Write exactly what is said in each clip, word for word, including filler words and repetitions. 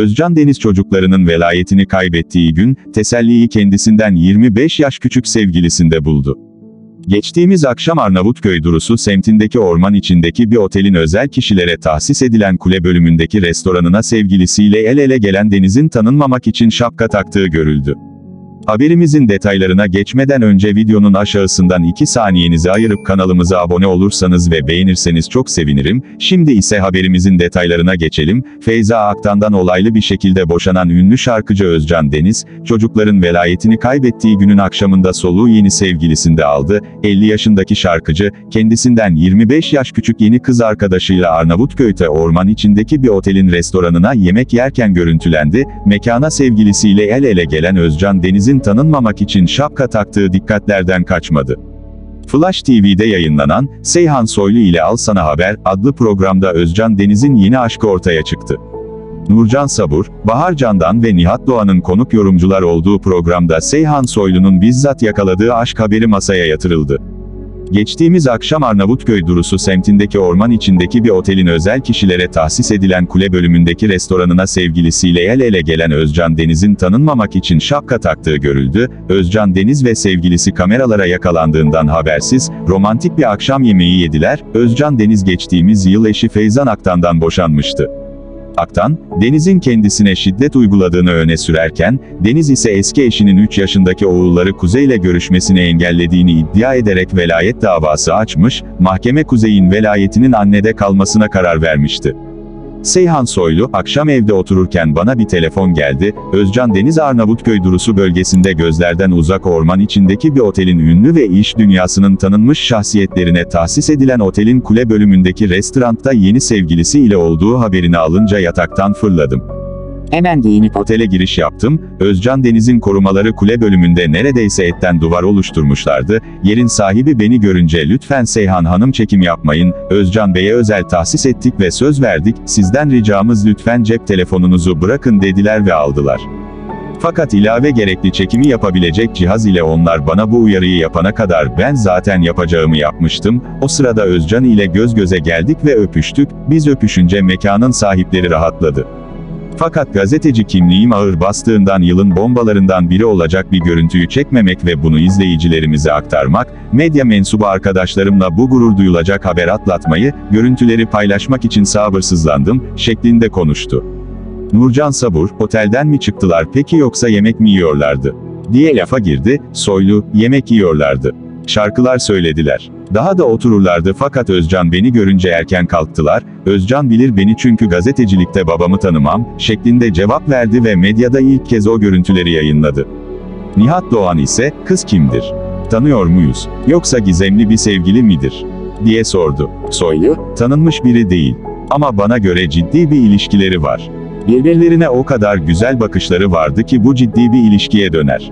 Özcan Deniz çocuklarının velayetini kaybettiği gün, teselliyi kendisinden yirmi beş yaş küçük sevgilisinde buldu. Geçtiğimiz akşam Arnavutköy Durusu semtindeki orman içindeki bir otelin özel kişilere tahsis edilen kule bölümündeki restoranına sevgilisiyle el ele gelen Deniz'in tanınmamak için şapka taktığı görüldü. Haberimizin detaylarına geçmeden önce videonun aşağısından iki saniyenizi ayırıp kanalımıza abone olursanız ve beğenirseniz çok sevinirim. Şimdi ise haberimizin detaylarına geçelim. Feyza Aktan'dan olaylı bir şekilde boşanan ünlü şarkıcı Özcan Deniz, çocukların velayetini kaybettiği günün akşamında soluğu yeni sevgilisinde aldı. elli yaşındaki şarkıcı, kendisinden yirmi beş yaş küçük yeni kız arkadaşıyla Arnavutköy'te orman içindeki bir otelin restoranına yemek yerken görüntülendi. Mekana sevgilisiyle el ele gelen Özcan Deniz'in tanınmamak için şapka taktığı dikkatlerden kaçmadı. Flash T V'de yayınlanan Seyhan Soylu ile Al Sana Haber adlı programda Özcan Deniz'in yeni aşkı ortaya çıktı. Nurcan Sabur, Bahar Candan ve Nihat Doğan'ın konuk yorumcular olduğu programda Seyhan Soylu'nun bizzat yakaladığı aşk haberi masaya yatırıldı. Geçtiğimiz akşam Arnavutköy Durusu semtindeki orman içindeki bir otelin özel kişilere tahsis edilen kule bölümündeki restoranına sevgilisiyle el ele gelen Özcan Deniz'in tanınmamak için şapka taktığı görüldü. Özcan Deniz ve sevgilisi kameralara yakalandığından habersiz, romantik bir akşam yemeği yediler. Özcan Deniz geçtiğimiz yıl eşi Feyza Aktan'dan boşanmıştı. Aktan, Deniz'in kendisine şiddet uyguladığını öne sürerken, Deniz ise eski eşinin üç yaşındaki oğulları Kuzey ile görüşmesini engellediğini iddia ederek velayet davası açmış, mahkeme Kuzey'in velayetinin annede kalmasına karar vermişti. Seyhan Soylu, akşam evde otururken bana bir telefon geldi. Özcan Deniz Arnavutköy Durusu bölgesinde gözlerden uzak orman içindeki bir otelin ünlü ve iş dünyasının tanınmış şahsiyetlerine tahsis edilen otelin kule bölümündeki restoranda yeni sevgilisi ile olduğu haberini alınca yataktan fırladım. Hemen giyinip otele giriş yaptım. Özcan Deniz'in korumaları kule bölümünde neredeyse etten duvar oluşturmuşlardı. Yerin sahibi beni görünce "Lütfen Seyhan Hanım çekim yapmayın, Özcan Bey'e özel tahsis ettik ve söz verdik, sizden ricamız lütfen cep telefonunuzu bırakın" dediler ve aldılar. Fakat ilave gerekli çekimi yapabilecek cihaz ile onlar bana bu uyarıyı yapana kadar ben zaten yapacağımı yapmıştım. O sırada Özcan ile göz göze geldik ve öpüştük. Biz öpüşünce mekanın sahipleri rahatladı. Fakat gazeteci kimliğim ağır bastığından yılın bombalarından biri olacak bir görüntüyü çekmemek ve bunu izleyicilerimize aktarmak, medya mensubu arkadaşlarımla bu gurur duyulacak haber atlatmayı, görüntüleri paylaşmak için sabırsızlandım, şeklinde konuştu. Nurcan Sabur, "Otelden mi çıktılar peki yoksa yemek mi yiyorlardı?" diye lafa girdi. Soylu, "Yemek yiyorlardı. Şarkılar söylediler. Daha da otururlardı fakat Özcan beni görünce erken kalktılar. Özcan bilir beni çünkü gazetecilikte babamı tanımam" şeklinde cevap verdi ve medyada ilk kez o görüntüleri yayınladı. Nihat Doğan ise, "Kız kimdir? Tanıyor muyuz? Yoksa gizemli bir sevgili midir?" diye sordu. Soylu, "Tanınmış biri değil. Ama bana göre ciddi bir ilişkileri var. Birbirlerine o kadar güzel bakışları vardı ki bu ciddi bir ilişkiye döner.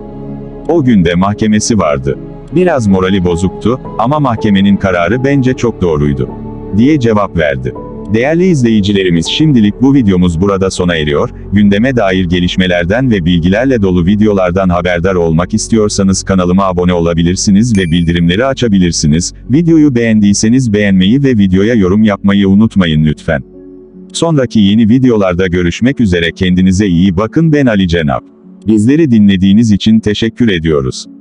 O gün de mahkemesi vardı. Biraz morali bozuktu, ama mahkemenin kararı bence çok doğruydu" diye cevap verdi. Değerli izleyicilerimiz, şimdilik bu videomuz burada sona eriyor. Gündeme dair gelişmelerden ve bilgilerle dolu videolardan haberdar olmak istiyorsanız kanalıma abone olabilirsiniz ve bildirimleri açabilirsiniz. Videoyu beğendiyseniz beğenmeyi ve videoya yorum yapmayı unutmayın lütfen. Sonraki yeni videolarda görüşmek üzere, kendinize iyi bakın. Ben Ali Cenap. Bizleri dinlediğiniz için teşekkür ediyoruz.